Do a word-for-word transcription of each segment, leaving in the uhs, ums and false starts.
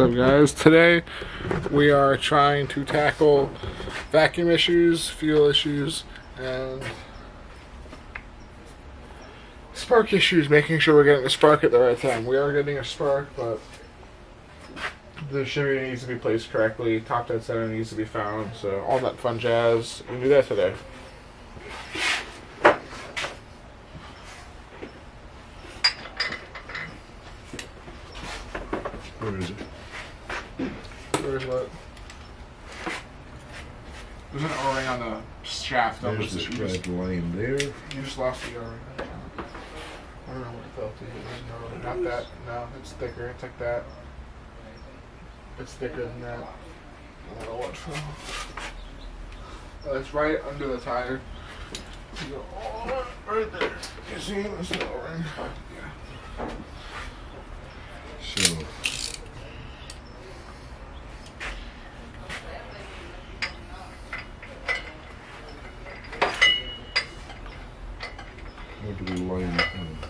up, guys? Today we are trying to tackle vacuum issues, fuel issues, and spark issues, making sure we're getting the spark at the right time. We are getting a spark, but the shimmy needs to be placed correctly, top dead center needs to be found, so all that fun jazz. We can do that today. Where is it? Where's what? There's an O-ring on the shaft. There's the spread line there. You just lost the O-ring. I don't know what it felt to you. Not that. No, it's thicker. It's like that. It's thicker than that. I don't know what fell. Oh, it's right under the tire. You go, oh, right there. You see? That's the O-ring. Yeah. So. Where do we line it up?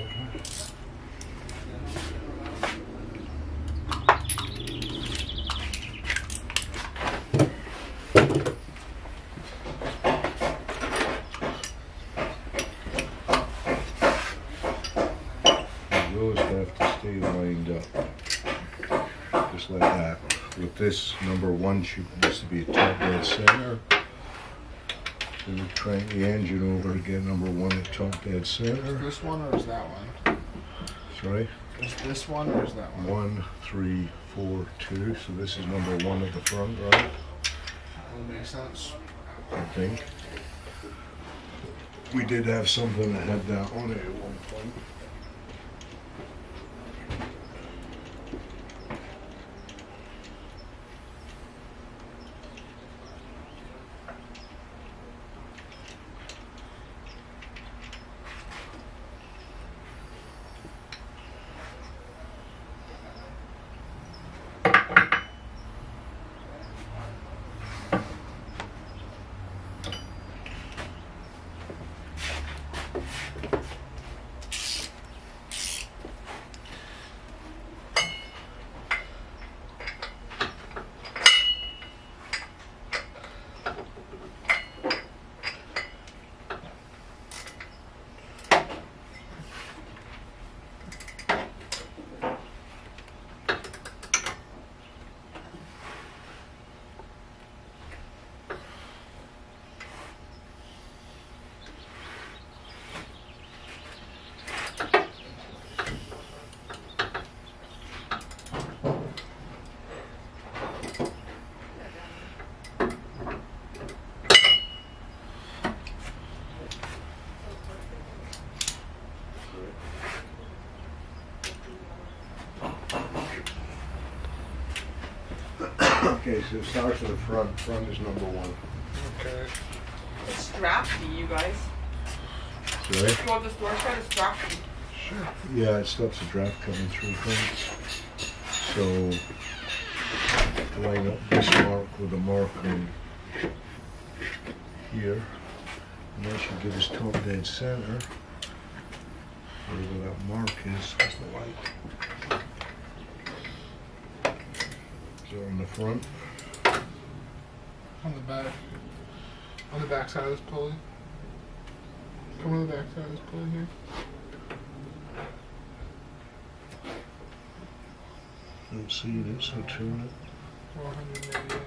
Those have to stay lined up, just like that. With this, number one should needs to be a top dead center. So we crank the engine over to get number one at top dead center. Is this one or is that one? Sorry? Is this one or is that one? One, three, four, two. So this is number one at the front, right? That would make sense. I think. We did have something that had that on it at one point. Okay, so it starts at the front. Front is number one. Okay. It's drafty, you guys. Sorry? You want this door shut? It's drafty. Sure. Yeah, it stops the draft coming through things. So line up this mark with a mark on here. And that should give us top dead center. Wherever that mark is, what's the light? So on the front. On the back. On the back side of this pulley. Come on the back side of this pulley here. Don't see it, so tune it. four hundred eighty.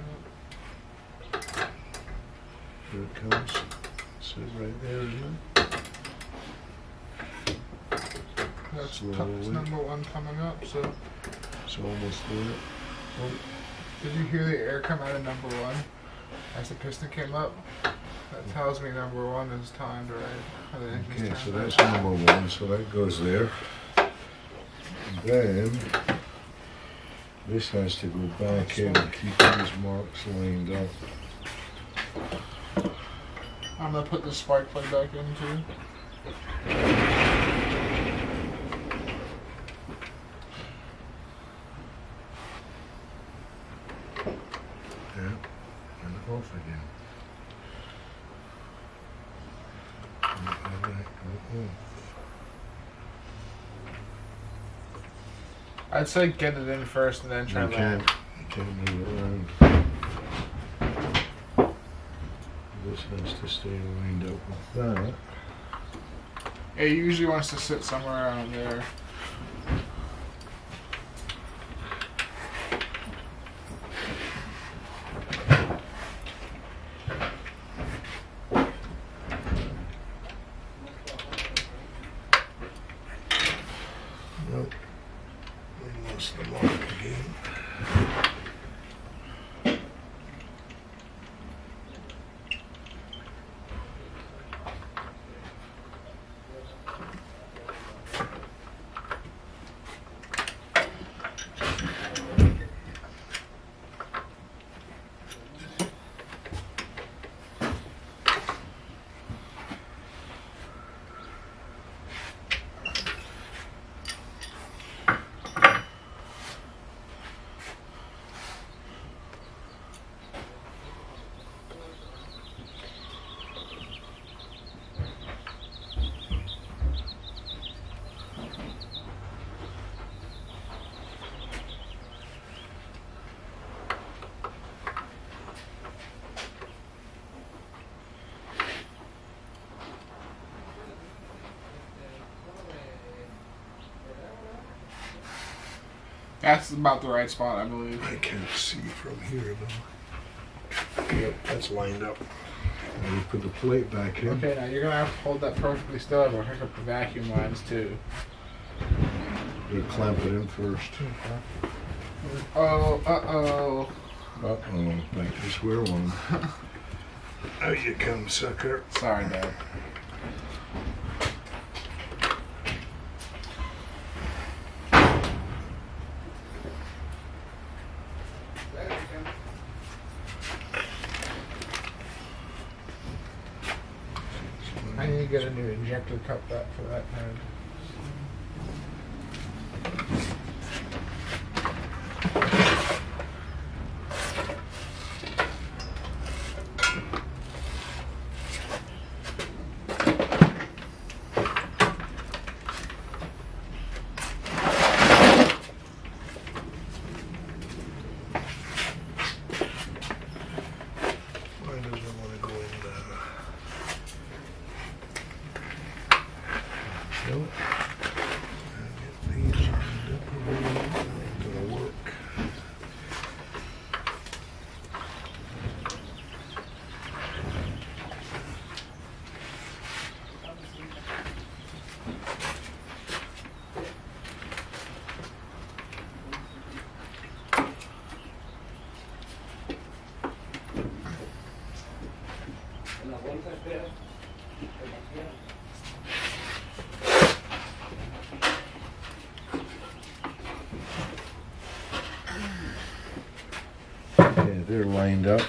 Here it comes. It's right there, isn't it? That's Slowly. number one coming up, so. It's almost there. Oh, did you hear the air come out of number one as the piston came up? That tells me number one is timed right. Or the engine's Okay, timed so right. that's number one, so that goes there. And then this has to go back in and keep these marks lined up. I'm gonna put the spark plug back in too. Yeah, and off again. And let that go off. I'd say get it in first and then try You to can't, land. you can't move it around. This has to stay lined up with that. Yeah, he usually wants to sit somewhere around there. Nope. We lost the mark again. That's about the right spot, I believe. I can't see from here though. Yep, that's lined up. Now you put the plate back in. Okay, now you're gonna have to hold that perfectly still or hook up the vacuum lines too. You clamp it in first. Oh, uh oh. Uh oh, back to square one. Out you come, sucker. Sorry, Dad. I need to get a new injector cup that for that head. Why does it want to go in there? Nope. Get these lined up a little. Ain't gonna work. Okay, they're lined up.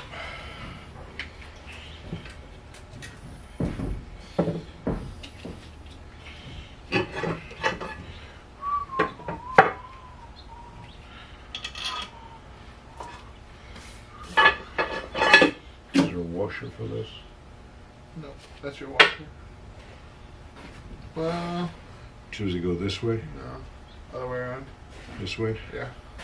Is there a washer for this? No, that's your washer. Well, Choose to go this way? no. Other way around. This way? Yeah.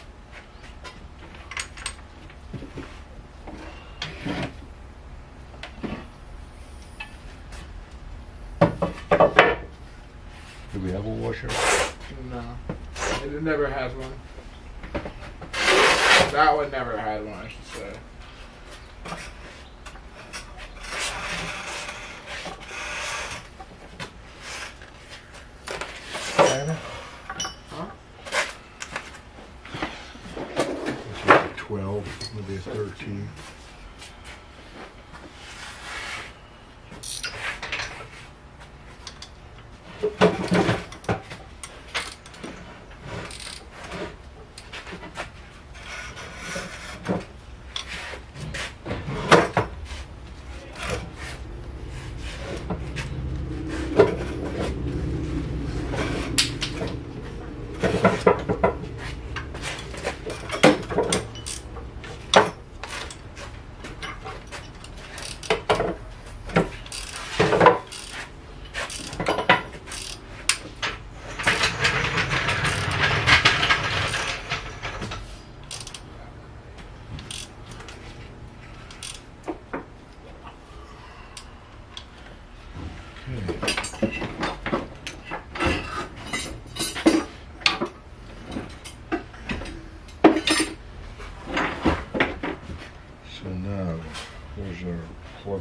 Do we have a washer? No. It never had one. That one never had one, I should say. Huh? It's like a twelve, maybe a thirteen.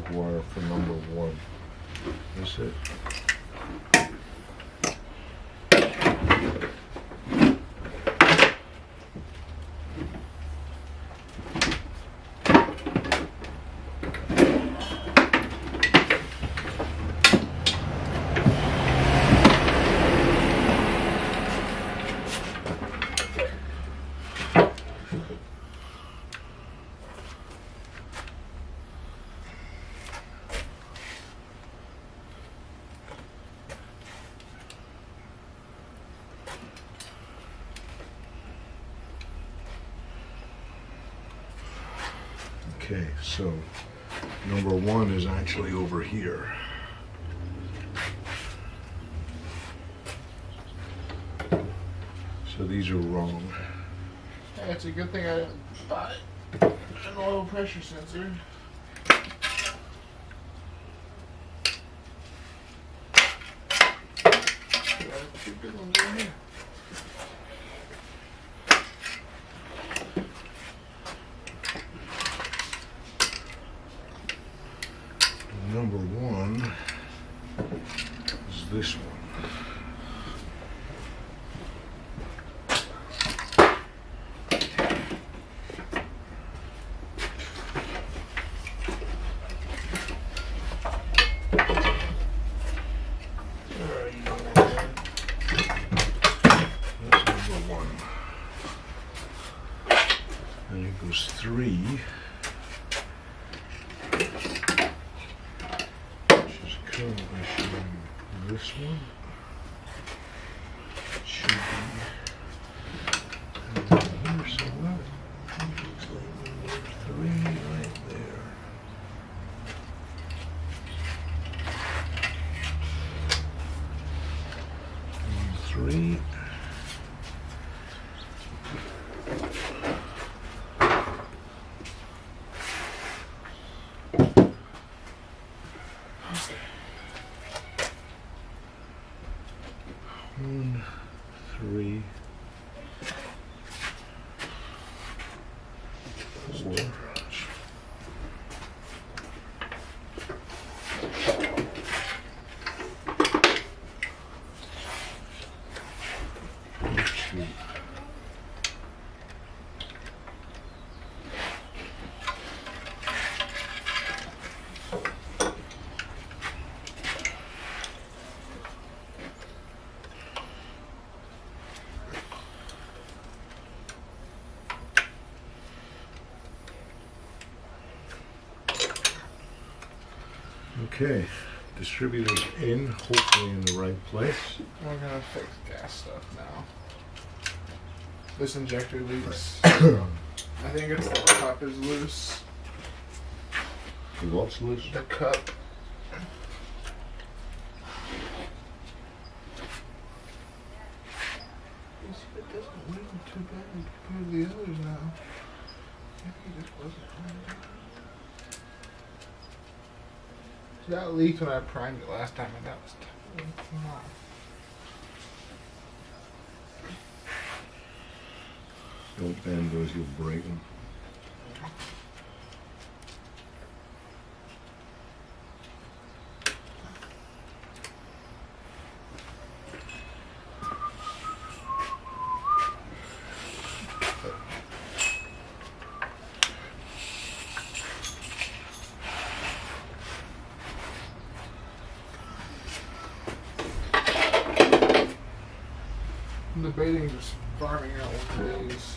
plug wire for number one. That's it. Okay, so number one is actually over here. So these are wrong. Hey, it's a good thing I didn't buy an oil pressure sensor. Got two good ones in here. Number one is this one. Where are you? That's number one. And it goes three. This one should be here somewhere. Looks like number three right there. Number three. One, three, four, two. Okay, distributor's in, hopefully in the right place. I'm gonna fix gas stuff now. This injector leaks. I think it's the cup is loose. The what's loose? The cup. You see, it doesn't wiggle too bad compared to the others now. Maybe it just wasn't right. That leaked when I primed it last time, and that was tough. Don't bend those, you'll break them. I'm debating just farming out one of these.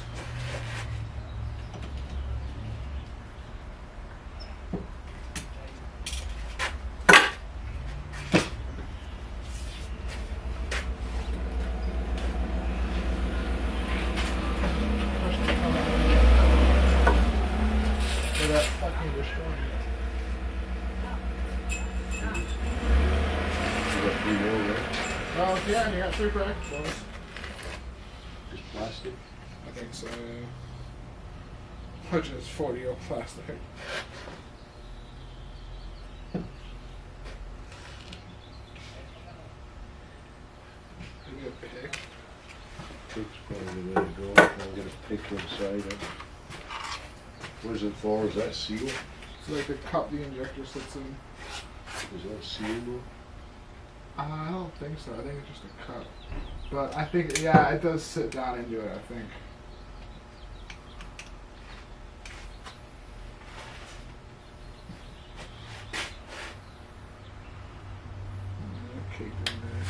For that fucking destroying it. You got three more, right? Oh, yeah, you got three practice ones. Just plastic? I think so, yeah. Which is forty old plastic. Maybe a pick. Pick's probably the way to go. I'll get a pick inside it. What is it for? Is that seal? It's like the cup the injector sits in. Is that sealable? Uh, I don't think so. I think it's just a cup. But I think, yeah, it does sit down into it, I think. Caked in there.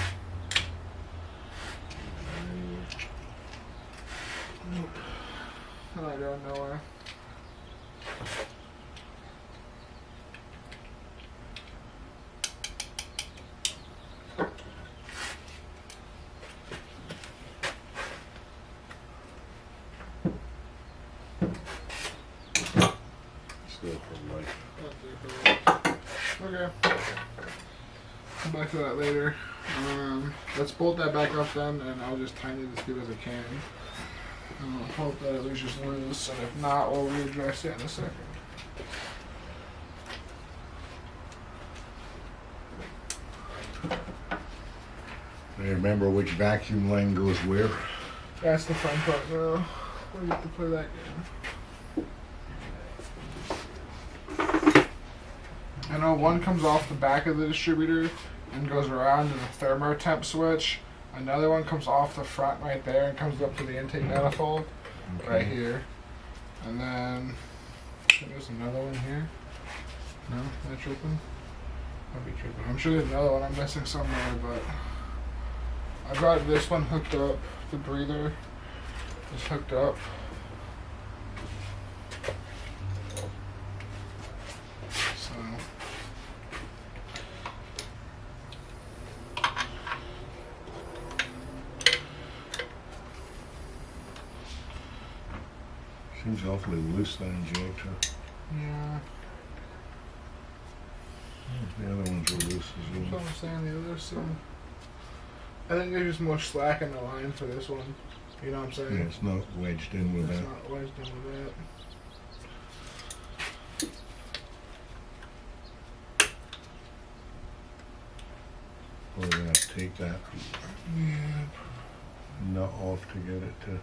Nope. I don't know where. Still for life. Okay. Come back to that later. Um, let's bolt that back up then, and I'll just tighten it as good as I can. Um, hope that it was just loose, and if not, we'll readdress it in a second. Remember which vacuum line goes where? That's the fun part now. We have to play that game. I know one comes off the back of the distributor and goes around to the thermotemp switch. Another one comes off the front right there and comes up to the intake manifold Okay. right here. And then I think there's another one here. No, am I tripping? I'll be tripping. I'm sure there's another one I'm missing somewhere, but I've got this one hooked up. The breather is hooked up. So Seems awfully loose, that injector. yeah, The other ones are loose as that's well. what I'm saying. The other some. I think there's just more slack in the line for this one. You know what I'm saying? Yeah, it's not wedged in with It's that. not wedged in with that. We're gonna have to take that Yeah. nut off to get it to.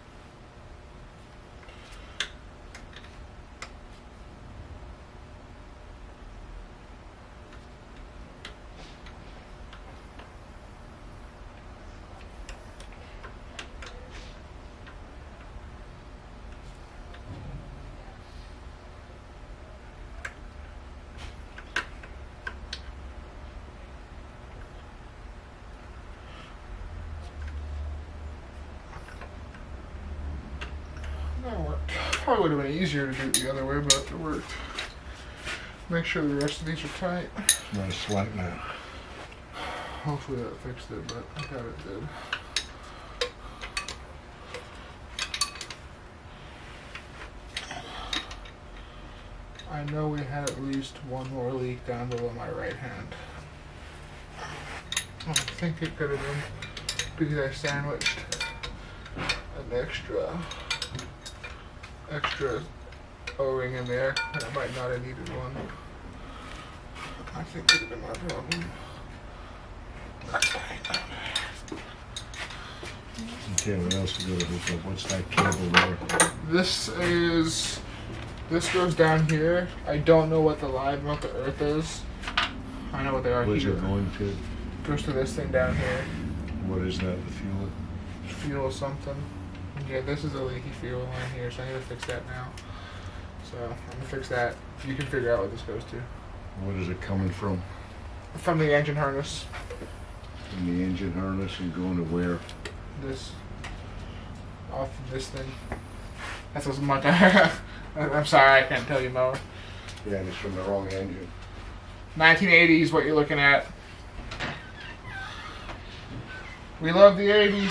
That worked. Probably would have been easier to do it the other way, but it worked. Make sure the rest of these are tight. It's not a slack now. Hopefully that fixed it, but I thought it did. I know we had at least one more leak down below my right hand. I think it could have been because I sandwiched an extra extra O-ring in there, and I might not have needed one. I think it could have been my problem. Okay, what else we gotta hook up? What's that cable there? This is, this goes down here. I don't know what the live and what the earth is. I know what they are Where's here. it going to? Goes to this thing down here. What is that, the fuel? Fuel something. Yeah, this is a leaky fuel line here, so I need to fix that now. So I'm gonna fix that. You can figure out what this goes to. What is it coming from? From the engine harness. From the engine harness and going to where? This. Off of this thing. That's as much. I'm sorry, I can't tell you more. Yeah, and it's from the wrong engine. nineteen eighty is what you're looking at. We love the eighties.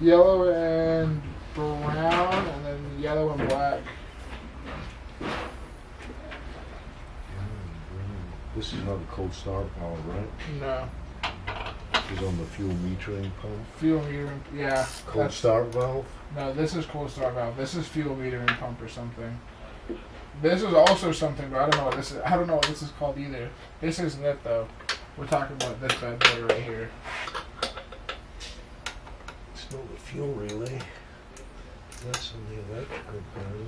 yellow and brown, and then yellow and black. This is not a cold start valve, right? No. This is on the fuel metering pump. Fuel metering, yeah. Cold start valve? No, this is cold start valve. This is fuel metering pump or something. This is also something, but I don't know what this is. I don't know what this is called either. This isn't it though. We're talking about this bad boy right here. It's not the fuel relay. That's in the electrical panel.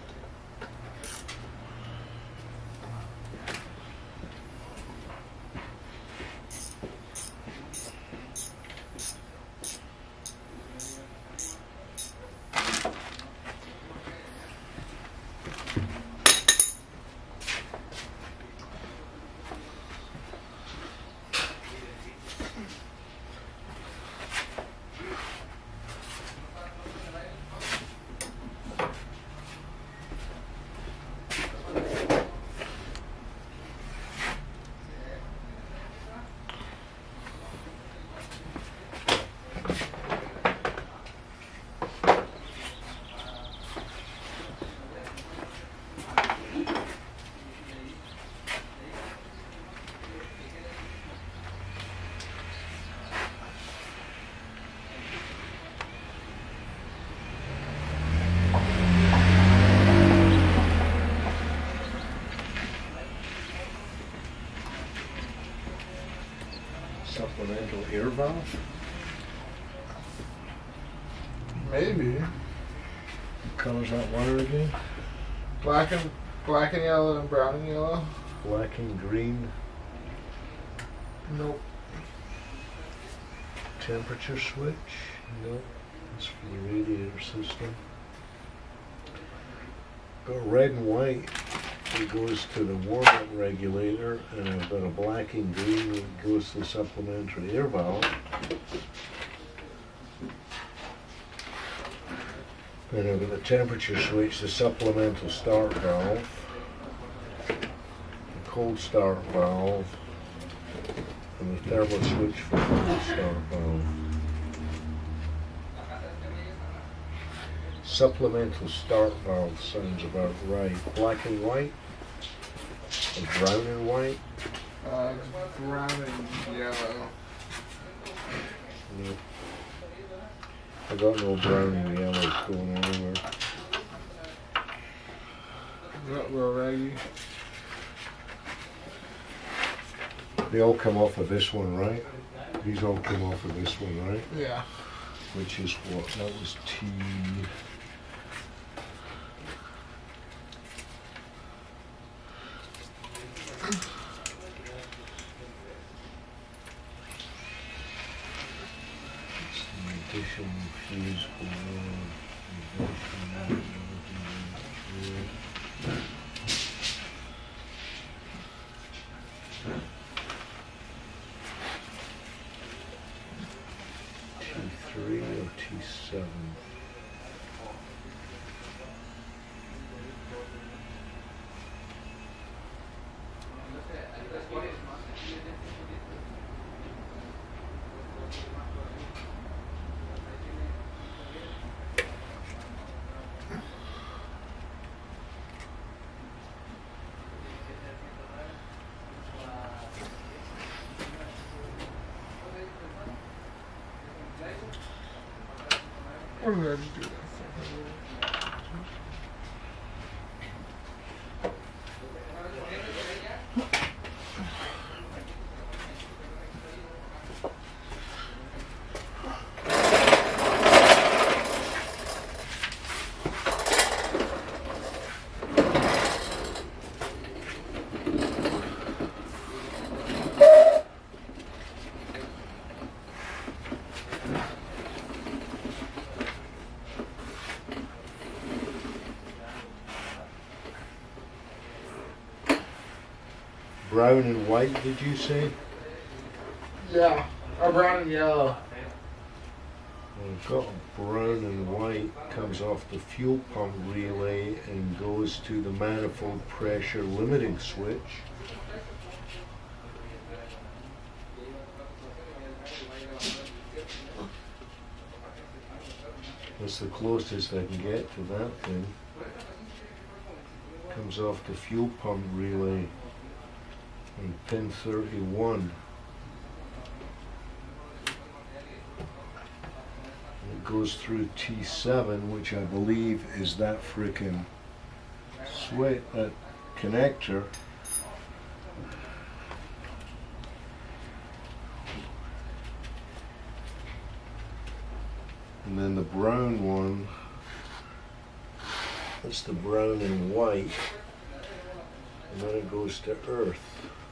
Supplemental air valve? Maybe. What color's that wire again? Black and black and yellow and brown and yellow. Black and green. Nope. Temperature switch? Nope. That's for the radiator system. Got red and white. It goes to the warm-up regulator, and I've got a black and green that goes to the supplementary air valve. Then I've got the temperature switch, the supplemental start valve, the cold start valve, and the thermal switch for the cold start valve. Supplemental start valve sounds about right. Black and white? Or brown and white? Uh, it's brown and yellow. No. I got no brown and yellows going anywhere. Not real raggy. They all come off of this one, right? These all come off of this one, right? Yeah. Which is what? That was T. Additional fuse going on. T three or T seven? What did I just do that for? Brown and white, did you say? Yeah, or brown and yellow. I've got brown and white, comes off the fuel pump relay and goes to the manifold pressure limiting switch. That's the closest I can get to that thing. Comes off the fuel pump relay on pin thirty-one. And it goes through T seven, which I believe is that frickin' switch, that connector. And then the brown one, that's the brown and white, and then it goes to earth.